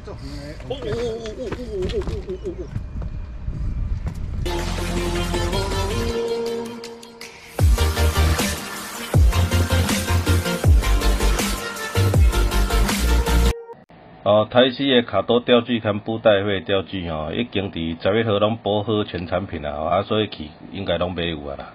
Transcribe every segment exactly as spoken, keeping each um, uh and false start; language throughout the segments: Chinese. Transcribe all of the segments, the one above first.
哦哦哦哦哦哦哦哦哦！ 哦，台西的卡多钓具跟布袋会钓具吼，已经伫十月号拢补好全产品啦吼，啊，所以去应该拢买有啊啦。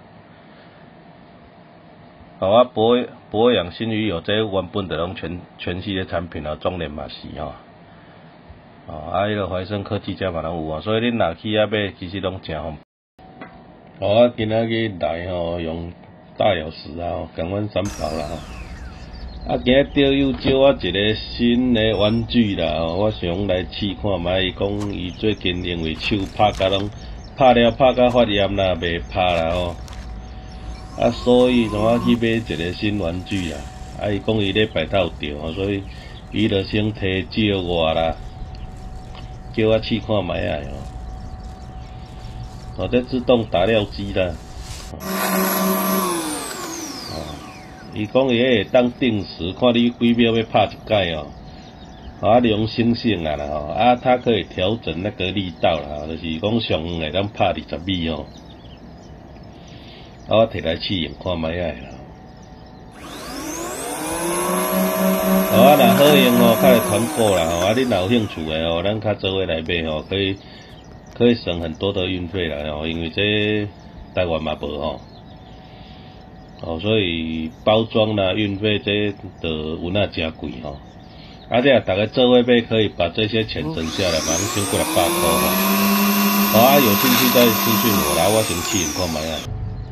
哦，啊，博博养新鱼有这原本的拢全全系的产品哦，中联嘛是吼。哦，啊，迄个怀生科技家嘛拢有啊，所以恁若去遐买，其实拢诚方便。哦，啊，今仔日来吼，用大钥匙啊，共阮三宝啦吼。啊，今日钓友借我一个新的玩具啦，哦，我想来试看卖。伊讲伊最近因为手拍甲拢拍了拍甲发炎啦，袂拍啦吼。啊，所以怎啊去买一个新玩具啦？啊，伊讲伊礼拜头钓吼，所以伊就先提借我啦，叫我试看卖啊吼。哦，这自动打料机啦。伊讲伊会当定时看你几秒要拍一摆哦，啊量星星啊啦吼，啊它可以调整那个力道啦，就是讲上远会当拍二十米哦，啊我摕来试用看卖啊啦，啊若好用哦，较会团购啦吼，啊恁若有兴趣的哦，咱较做伙来买吼，可以可以省很多的运费啦吼，因为这台湾嘛无吼。哦，所以包装啦、运费这都有那真贵吼。啊，这大家做伙买可以把这些钱省下来，马上先过来八块吼。好啊，有兴趣再私讯我啦，我先试用看卖啊。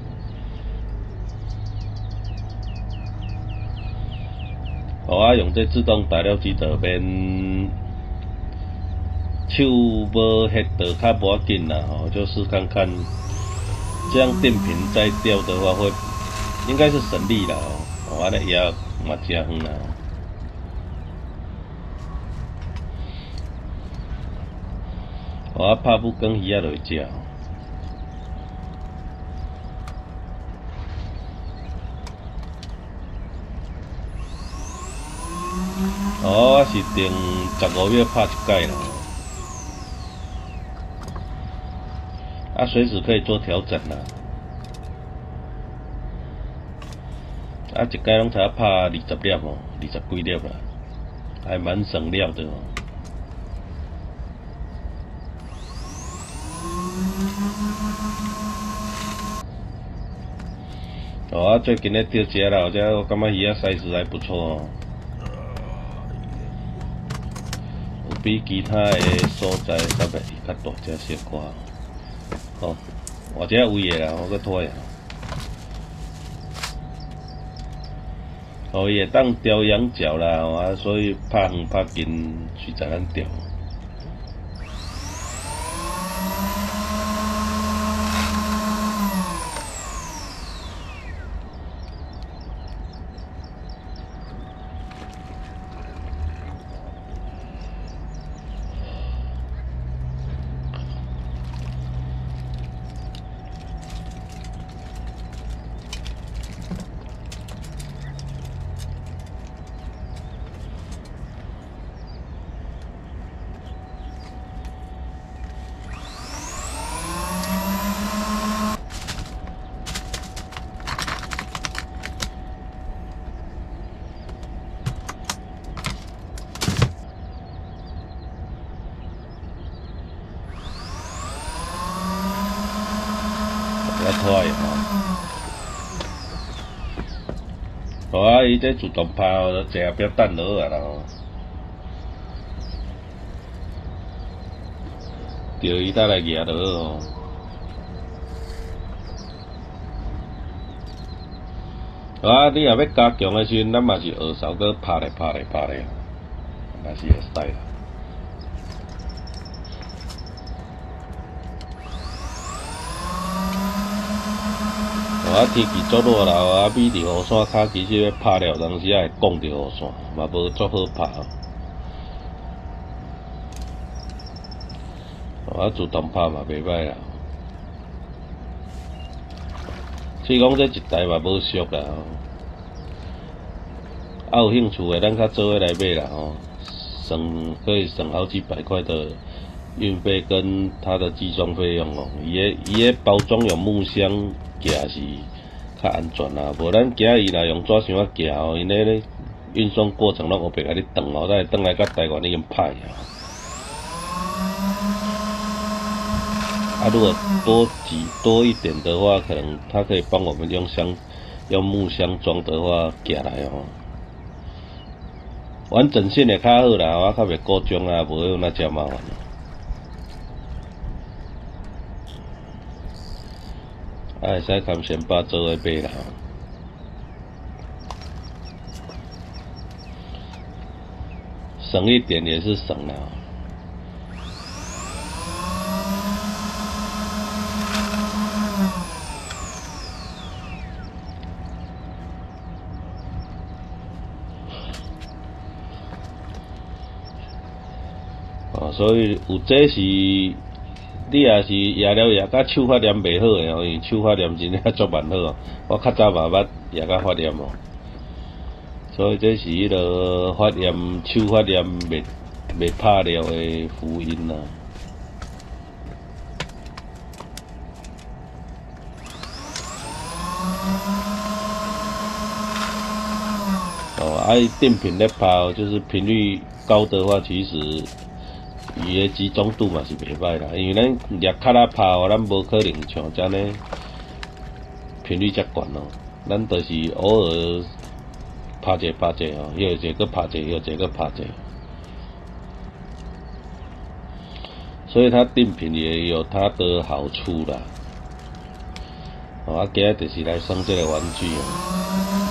好啊，用这自动打料机就免手无迄着较无要紧啦吼，就试看看，这样电瓶再钓的话会。应该是省力啦哦，安尼也嘛真远啦。我拍不光鱼仔就会食。哦，我是定十五秒拍一摆啦。啊，随时可以做调整啦。啊，一摆拢才拍二十粒哦，二十几粒啦，还蛮省料的哦。哦，啊，最近咧钓食啦，这我感觉鱼仔 size 还不错哦，有比其他的所在稍微较大只小可。哦，或者有位的啦，我搁拖下。哦，伊会当调仰角啦，啊，所以拍远拍近随在咱调。较拖的吼，好啊，伊这自动拍哦，坐下表等落啊啦吼，钓伊倒来举落哦。好啊，你若要加强的时阵，咱嘛是二手搁拍咧拍咧拍咧，嘛是会使啦。啊，天气足热啦，啊，米伫雨伞骹，其实要拍了，当时也会挡着雨伞，嘛无足好拍。啊，自动拍嘛袂歹啦。所以讲这一台嘛无俗啦。啊，有兴趣的咱较做伙来买啦吼， 省可以省好几百块的运费跟它的寄送费用哦。伊个伊个包装用木箱夹是较安全啦，无咱夹伊若用纸箱啊夹哦，因咧咧运送过程拢后壁甲你断哦，再转来甲台湾已经歹啊。啊，如果多几多一点的话，可能他可以帮我们用箱用木箱装的话夹来哦。完整性会较好啦，我较袂故障啊，无有那遮麻烦。啊，会使甘先把做伙买啦。省一点也是省啦。哦，所以有这是你也是压了压，甲手法念袂好诶哦，因为手法念真正足蛮好哦。我较早嘛捌压甲发念哦，所以这是迄个发念手法念袂袂拍了诶福音啦。哦，啊，电频咧拍，就是频率高的话，其实伊个集中度嘛是袂歹啦，因为咱掠卡拉拍哦，咱无可能像遮呢频率遮悬哦，咱都是偶尔拍者拍者哦，又一个拍者，又一个拍者，所以它定频也有它的好处啦。哦，啊，今日就是来耍这个玩具哦。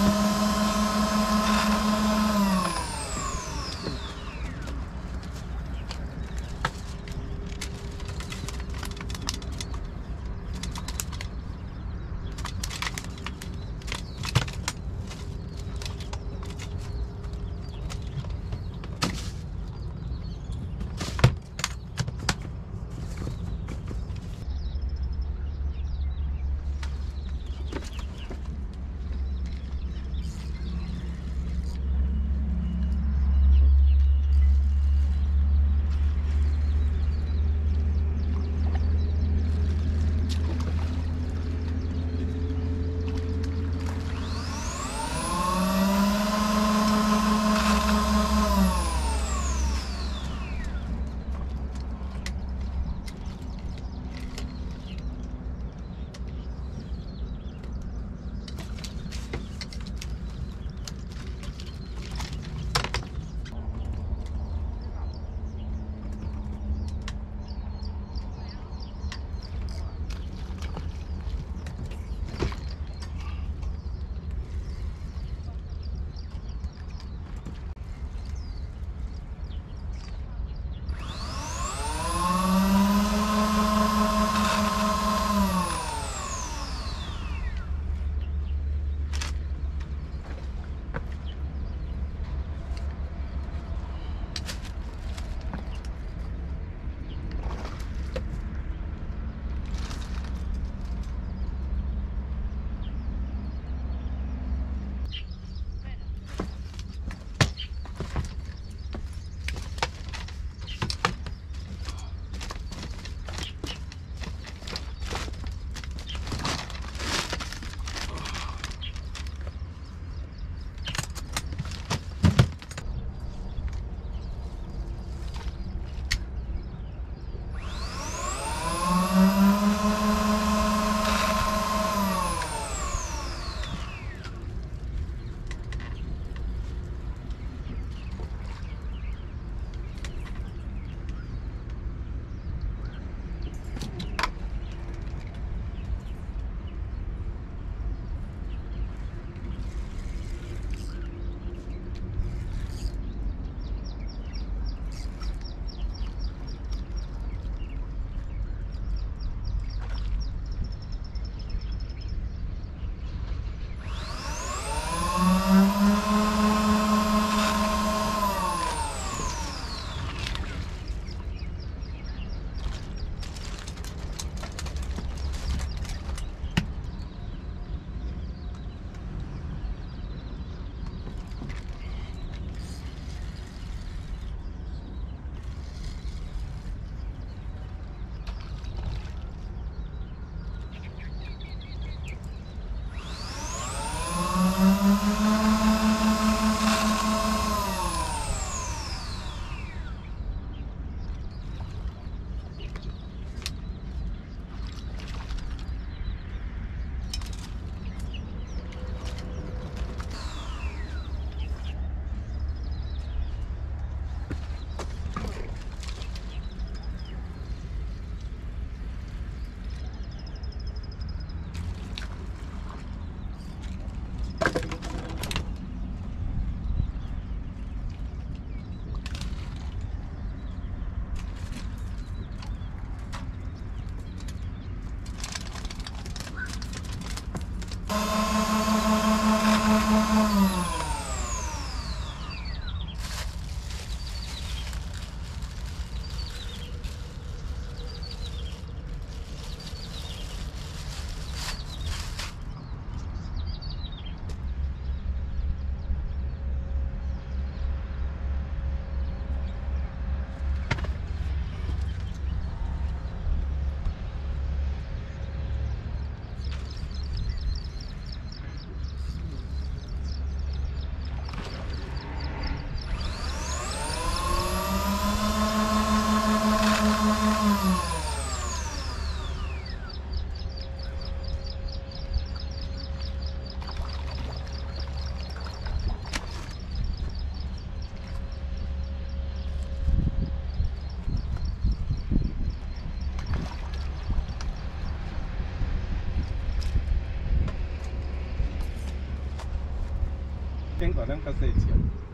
景观咱较细只。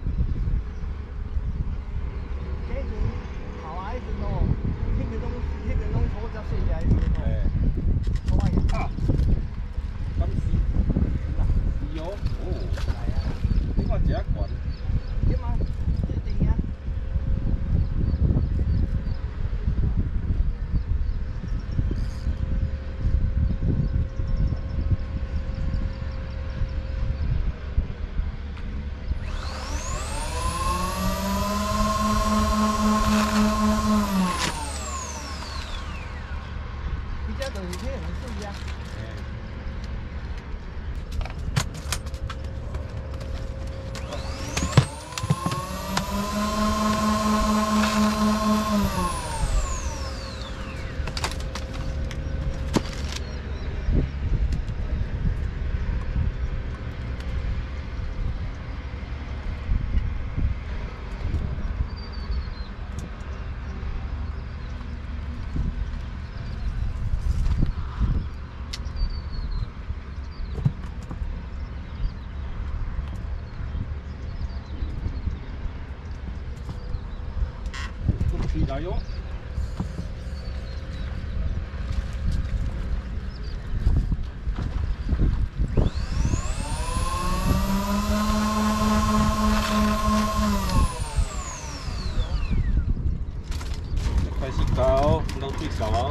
这阵头啊，迄阵哦，迄个拢，迄个拢土只细只迄个哦。 哎。 土啊呀！ 啊！咁是。是哦。哦。来啊！你看这悬。 点啊？这顶啊！你这就是这很水啊！ 起来哟！开始搞，流水搞哦。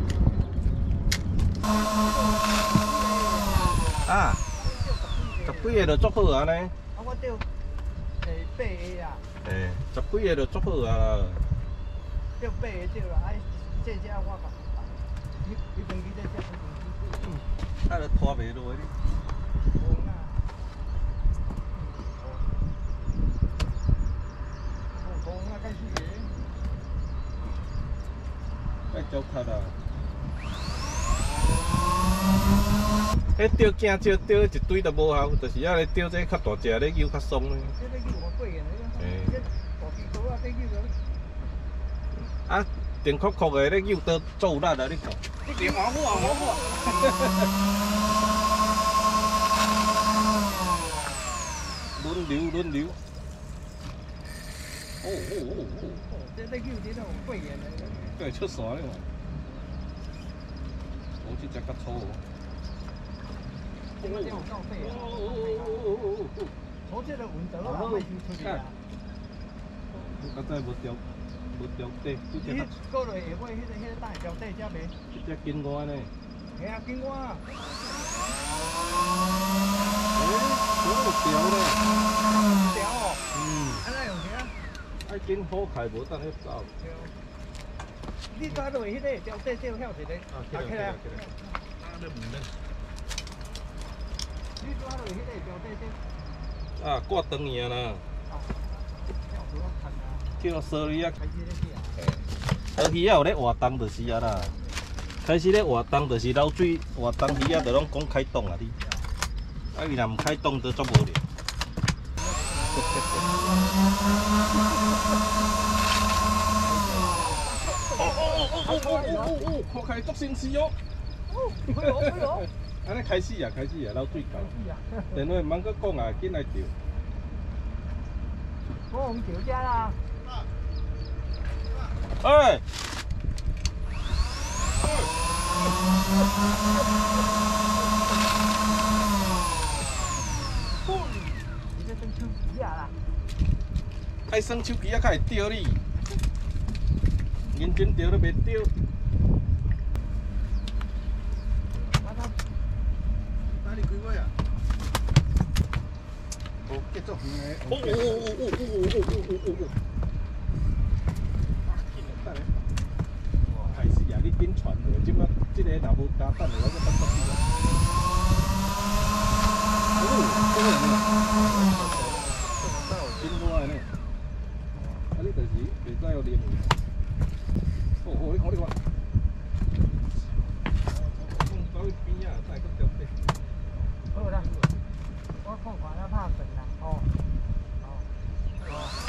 啊，十几个就足好啊呢。 啊，我钓诶八个啊。 诶，十几个就足好啊。 钓八个钓啦，哎，这只我讲，你你平时在钓什么？ 啊，就拖袂落去。 红啊！红红啊，该死个！ 该糟蹋啦！迄钓惊少钓一堆都无效，就是啊咧钓这较大只咧游较爽咧。 这个游我贵个，你讲，这大鱼哥啊，这游个。 啊，电壳壳的咧游到做有力啊！你看，你别玩我啊，玩我！轮流轮流。哦哦哦哦！ 这这游这种贵个， 对，出线了嘛。我这只较粗哦。 这个有够细啊！ 哦哦哦哦哦哦！ 我这个运动啊，会游出去啊。 我再无钓。无钓底， 你迄过来下尾，迄个迄个大钓底才袂。 这只金瓜呢？ 系啊，金瓜。 诶，好钓咧。 钓哦。 嗯。 安怎用啥？ 爱紧好开，无等迄走。 你抓落迄个钓底钓晓一个，打起来。 打得唔咧。 你抓落迄个钓底钓。 啊，挂长去啊啦。叫梭利啊，河鱼啊有咧活动就是啊啦，开始咧活动就是流水活动鱼啊，就拢讲开动啊你，啊伊若唔开动就足无聊。哦哦哦哦哦哦哦，看起来足新鲜哦。哦，安尼开始啊，开始啊，流水到。电话唔通搁讲啊，紧来钓。 我红钓只啦。 哎！ 你这算手机啊啦？ 爱耍手机啊，才会钓你。认真钓都袂钓。哪里开位啊？哦，结束远诶。哦哦哦哦哦哦哦哦哦！开始啊！你顶船了，即摆即个若无加等的，我再等等你啦。哦，这个呢？金瓜的呢？啊，你就是袂使有零。哦哦，你看你看。放到边啊，再搁钓底。 好啦，我看看咱拍算啦，哦，哦，哦。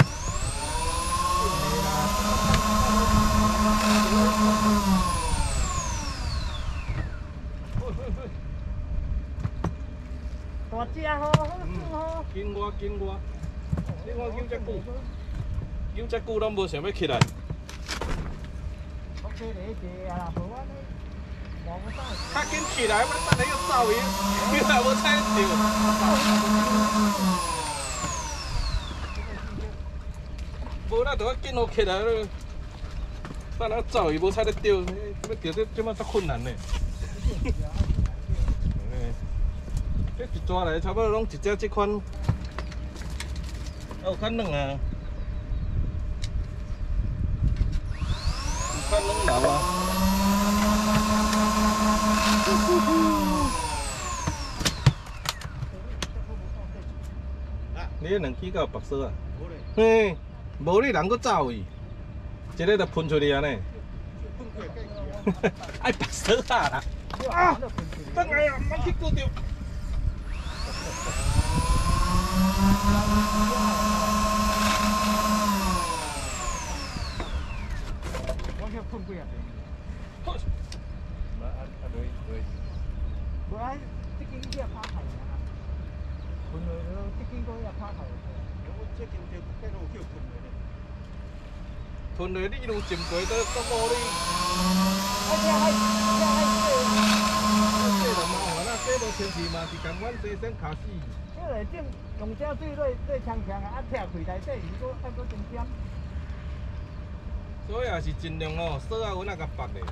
大只吼，好耍吼。 紧我紧我，你看救遮久，救遮久拢无想要起来。 我起来坐啊，无我呢，望我走。 较紧起来，我等下要走伊，你若无踩着。无，咱着较紧好起来咯。等下走伊无踩得着，要着这这么足困难呢。这一抓来差不多拢一只这款，啊有较软啊，有较软流啊。你迄两支敢有白色啊？嘿，无你人搁走伊，一个就喷出去安尼。爱白色啊啦！啊，等下啊，莫去顾着。 我去喷几啊遍。无啊啊袂袂。无啊，这间只拍开啊，喷落了，这间个也拍开。我这间就这路叫喷落咧。 喷落你路浸过都都无你。 啊，这还这还这就麻烦啦，这无天气嘛是共阮西山卡死。 这个种用这水落落呛呛啊，啊拆开内底，如果还搁增点。 所以也是尽量哦，锁啊阮啊甲绑咧。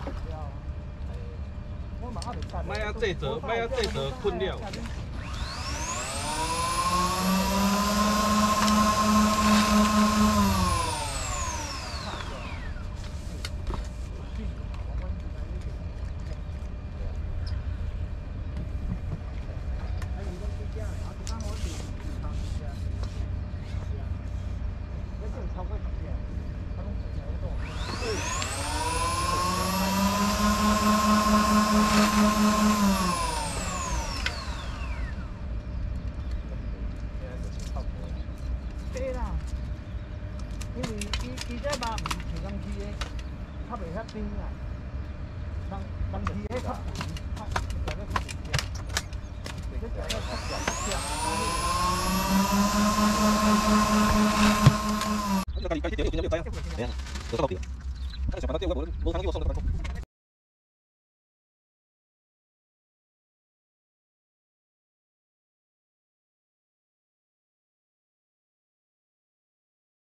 我嘛还袂干。 莫啊制作，莫啊制作困了。 对啦，因为伊伊这嘛毋是像市的，较袂遐甜啦。人人市的较甜，较食了较袂甜。这食了较咸较咸。 你就家己家己钓，有经验就知影。嘿啊，就到底。啊，上班到钓，我无无通去我送你班工。